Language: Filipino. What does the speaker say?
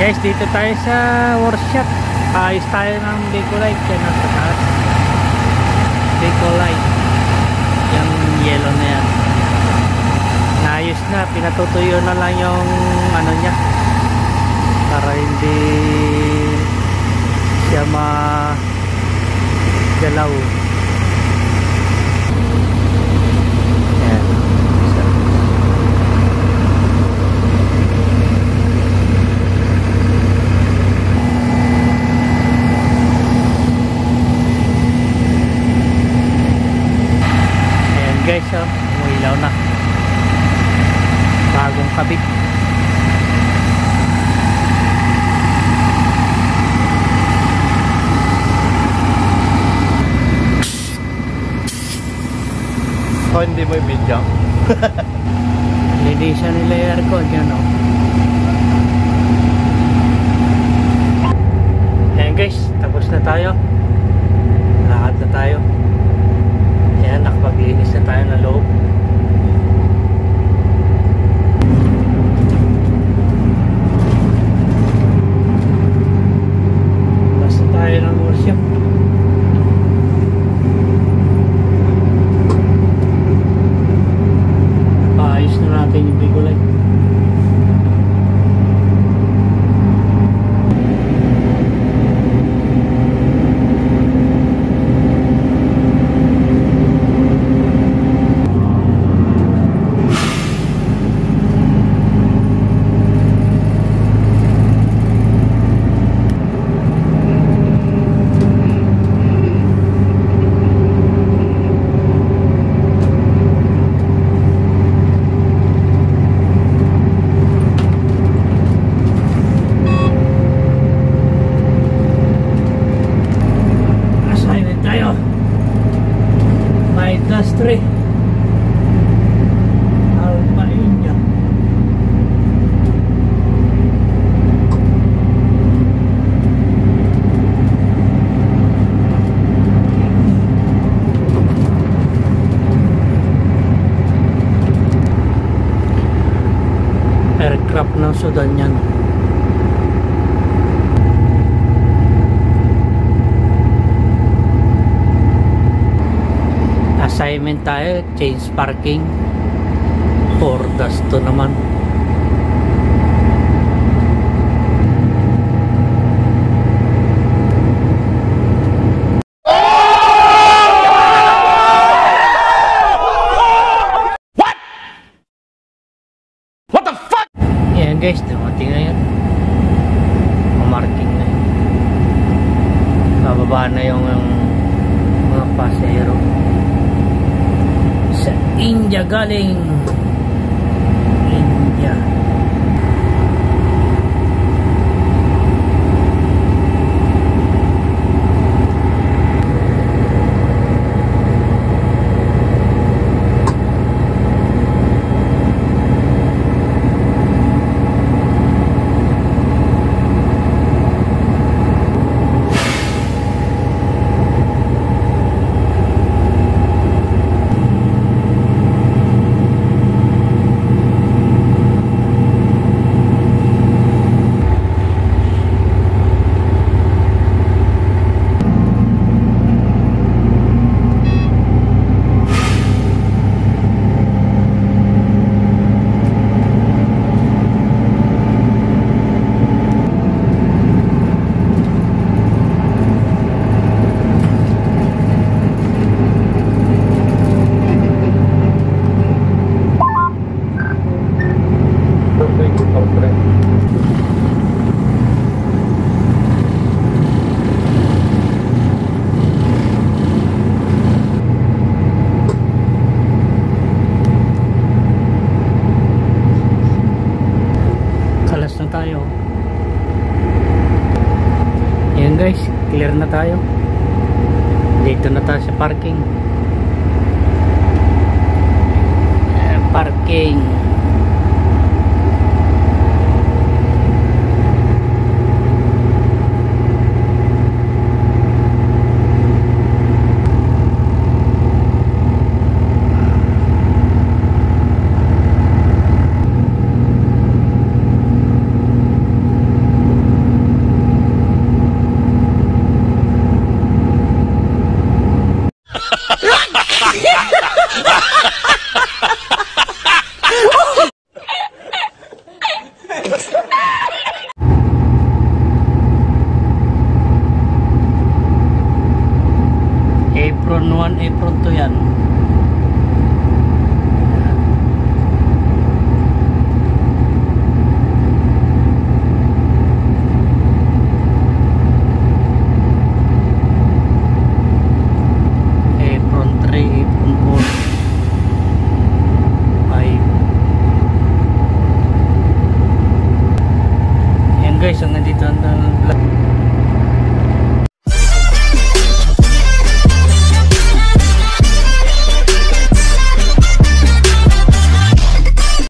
Guys, dito tayo sa workshop. Ayos tayo ng Bacolite. Yan nasa taas. Bacolite. Yung yellow na yan. Naayos na. Pinatutuyo na lang yung ano niya. Para hindi siya magalaw. Guys, umilaw na, bagong kabit. Oh, hindi mo i-video? Linisan nila yung aircon yan, o. Ayan guys, tapos na tayo. Lakad na tayo. Ayan, nakapaglinis na tayo na loob. Basta tayo ng workshop. Paayos na natin yung Bacolite. Industry Alpha India. Aircraft ng Sudan yan. Assignment tayo, change parking for gasto naman. What the fuck? Yan guys, dumating na yan. Marking na yan. Bababa na yung mga pasero. Sa India galing. India. Tayo. Ayan guys, clear na tayo. Dito na tayo sa parking. Parking. 1, apron 2 yan. Apron 3, apron 4, 5. Yan guys, hanggang dito ang vlog.